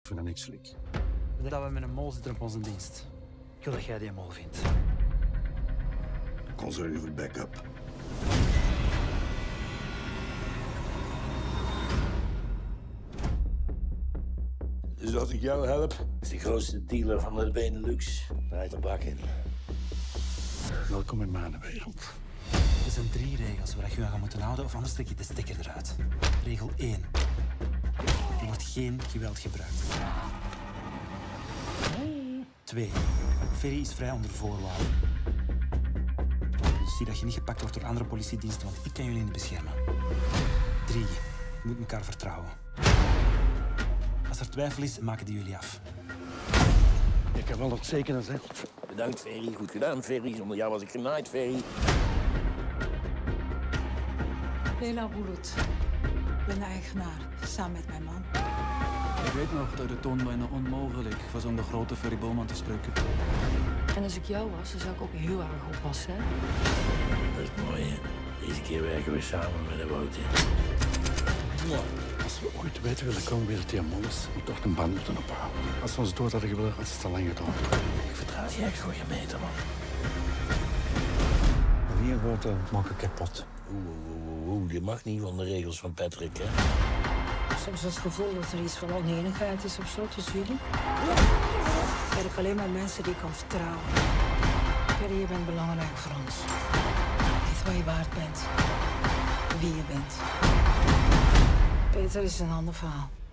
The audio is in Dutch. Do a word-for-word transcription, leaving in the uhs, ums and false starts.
Ik vind dat niks slik. Dat we met een mol zitten op onze dienst. Ik wil dat jij die mol vindt. Conservative backup. Dus als ik jou help, is de grootste dealer van de Benelux. Draait de bak in. Welkom in mijn wereld. Er zijn drie regels waar je je aan gaat moeten houden, of anders trek je de stekker eruit. Regel één. Er wordt geen geweld gebruikt. twee. Ferry is vrij onder voorwaarden. Dus zie dat je niet gepakt wordt door andere politiediensten, want ik kan jullie niet beschermen. drie. Je moet elkaar vertrouwen. Als er twijfel is, maken die jullie af. Ik heb wel dat zeker gezegd. Bedankt, Ferry. Goed gedaan, Ferry. Zonder jou was ik genaaid, Ferry. Leila Bulut. Ik ben de eigenaar, samen met mijn man. Ik weet nog dat de toon bijna onmogelijk was om de grote Ferry Bowman te spreken. En als ik jou was, dan zou ik ook heel erg oppassen. Hè? Dat is mooi, hè? Deze keer werken we samen met een Wouter. Als we ooit weten willen komen wie het die mol is, moet toch een band moeten ophouden. Als we ons dood hadden gewild, had het al lang gedaan. Ik vertrouw je echt voor je meter, man. Hier wordt de makken kapot. Oeh, oeh, oeh, oeh. Je mag niet van de regels van Patrick, hè? Soms het gevoel dat er iets van oneenigheid is of zo tussen jullie. Ik werk alleen met mensen die ik kan vertrouwen. Perry, je bent belangrijk voor ons. Weet wat je waard bent. Wie je bent. Peter is een ander verhaal.